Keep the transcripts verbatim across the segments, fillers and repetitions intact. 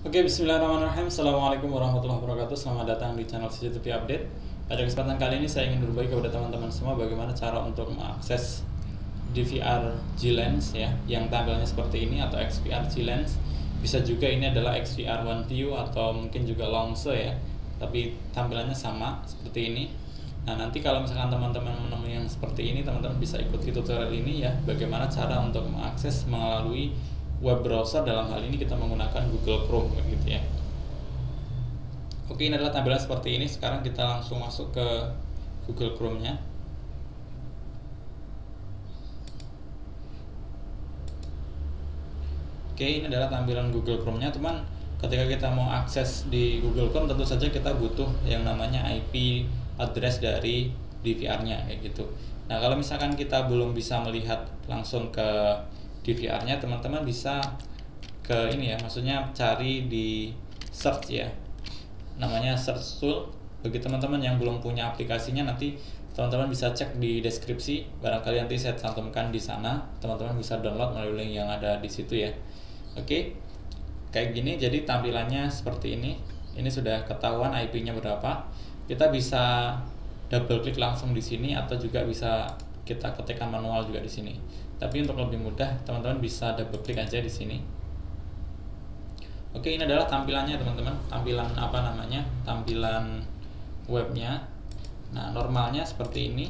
Oke, bismillahirrahmanirrahim. Assalamualaikum warahmatullahi wabarakatuh. Selamat datang di channel C C T V Update. Pada kesempatan kali ini saya ingin berbagi kepada teman-teman semua bagaimana cara untuk mengakses D V R G-Lens ya, yang tampilannya seperti ini atau X V R G-Lens. Bisa juga ini adalah X V R One View atau mungkin juga Longse ya, tapi tampilannya sama seperti ini. Nah, nanti kalau misalkan teman-teman menemui yang seperti ini, teman-teman bisa ikuti tutorial ini ya, bagaimana cara untuk mengakses melalui web browser. Dalam hal ini kita menggunakan Google Chrome gitu ya. Oke, ini adalah tampilan seperti ini. Sekarang kita langsung masuk ke Google Chrome-nya. Oke, ini adalah tampilan Google Chrome-nya, teman. Ketika kita mau akses di Google Chrome, tentu saja kita butuh yang namanya I P address dari D V R-nya kayak gitu. Nah, kalau misalkan kita belum bisa melihat langsung ke D V R-nya, teman-teman bisa ke ini ya, maksudnya cari di search ya, namanya search tool. Bagi teman-teman yang belum punya aplikasinya, nanti teman-teman bisa cek di deskripsi, barangkali nanti saya cantumkan di sana, teman-teman bisa download melalui link yang ada di situ ya. Oke, kayak gini. Jadi tampilannya seperti ini. Ini sudah ketahuan I P-nya berapa. Kita bisa double klik langsung di sini, atau juga bisa kita ketikkan manual juga di sini. Tapi untuk lebih mudah, teman-teman bisa double klik aja di sini. Oke, ini adalah tampilannya teman-teman. Tampilan apa namanya? Tampilan webnya. Nah, normalnya seperti ini.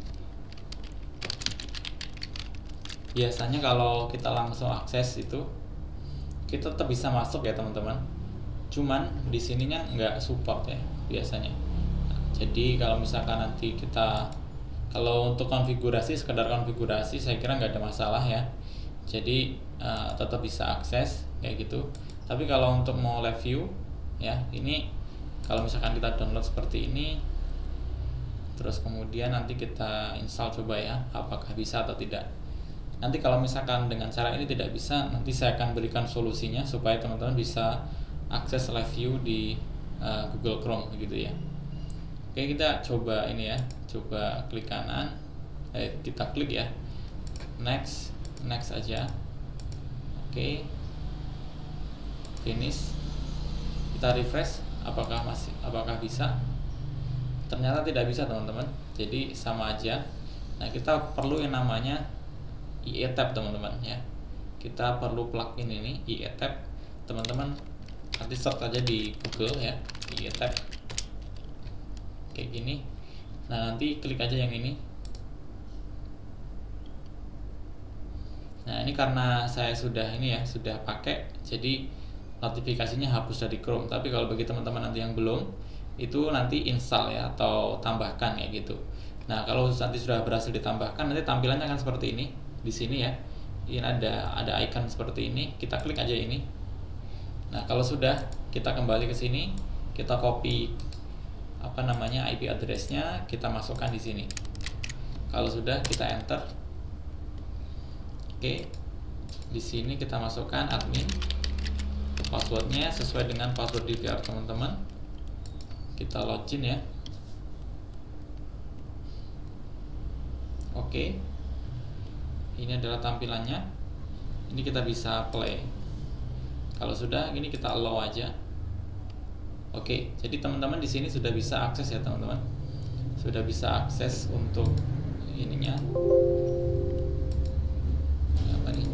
Biasanya kalau kita langsung akses itu, kita tetap bisa masuk ya teman-teman. Cuman di sininya nggak support ya biasanya. Nah, jadi kalau misalkan nanti kita Kalau untuk konfigurasi, sekedar konfigurasi, saya kira nggak ada masalah ya. Jadi uh, tetap bisa akses kayak gitu. Tapi kalau untuk mau live view ya, ini kalau misalkan kita download seperti ini, terus kemudian nanti kita install, coba ya, apakah bisa atau tidak. Nanti kalau misalkan dengan cara ini tidak bisa, nanti saya akan berikan solusinya supaya teman-teman bisa akses live view di uh, Google Chrome gitu ya. Oke, kita coba ini ya, coba klik kanan, eh, kita klik ya, next, next aja. Oke, finish. Kita refresh, apakah masih, apakah bisa? Ternyata tidak bisa teman-teman. Jadi sama aja. Nah, kita perlu yang namanya I E tab teman-teman ya. Kita perlu plugin ini I E tab teman-teman. Nanti search aja di Google ya, I E tab. Kayak gini. Nah, nanti klik aja yang ini. Nah, ini karena saya sudah ini ya, sudah pakai, jadi notifikasinya hapus dari Chrome. Tapi kalau bagi teman-teman nanti yang belum, itu nanti install ya, atau tambahkan ya gitu. Nah, kalau nanti sudah berhasil ditambahkan, nanti tampilannya akan seperti ini. Di sini ya, ini ada ada icon seperti ini. Kita klik aja ini. Nah, kalau sudah, kita kembali ke sini, kita copy apa namanya I P address-nya, kita masukkan di sini. Kalau sudah, kita enter. Oke, di sini kita masukkan admin, passwordnya sesuai dengan password D V R teman-teman. Kita login ya. Oke, ini adalah tampilannya. Ini kita bisa play. Kalau sudah, ini kita allow aja. Oke, jadi teman-teman di sini sudah bisa akses ya teman-teman. Sudah bisa akses untuk ininya. Apa nih?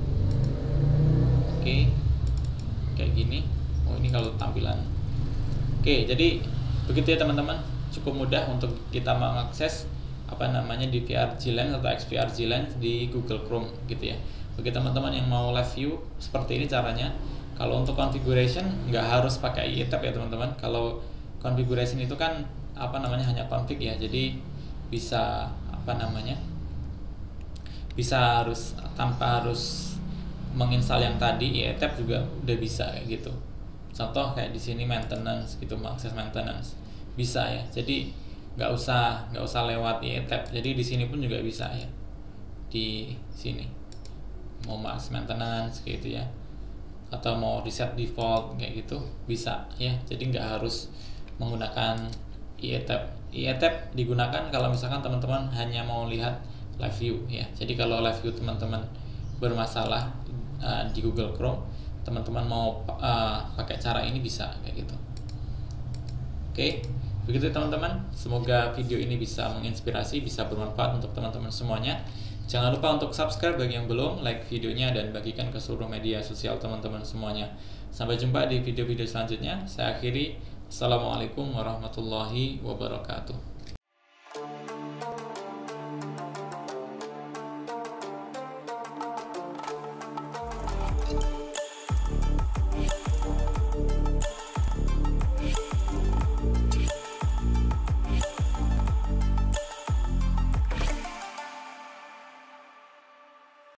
Oke, kayak gini. Oh, ini kalau tampilan. Oke, jadi begitu ya teman-teman. Cukup mudah untuk kita mengakses apa namanya D V R G-Lens atau X V R G-Lens di Google Chrome gitu ya. Bagi teman-teman yang mau live view, seperti ini caranya. Kalau untuk configuration nggak harus pakai I E tab ya teman-teman. Kalau configuration itu kan apa namanya hanya config ya, jadi bisa apa namanya bisa harus tanpa harus menginstal yang tadi. I E tab juga udah bisa kayak gitu. Contoh kayak di sini maintenance gitu, akses maintenance bisa ya. Jadi nggak usah nggak usah lewat I E tab. Jadi di sini pun juga bisa ya, di sini mau akses maintenance gitu ya, atau mau reset default kayak gitu bisa ya. Jadi nggak harus menggunakan I E tab. I E tab digunakan kalau misalkan teman-teman hanya mau lihat live view ya. Jadi kalau live view teman-teman bermasalah uh, di Google Chrome, teman-teman mau uh, pakai cara ini bisa kayak gitu. Oke, begitu teman-teman. Semoga video ini bisa menginspirasi, bisa bermanfaat untuk teman-teman semuanya. Jangan lupa untuk subscribe bagi yang belum, like videonya, dan bagikan ke seluruh media sosial teman-teman semuanya. Sampai jumpa di video-video selanjutnya. Saya akhiri. Assalamualaikum warahmatullahi wabarakatuh.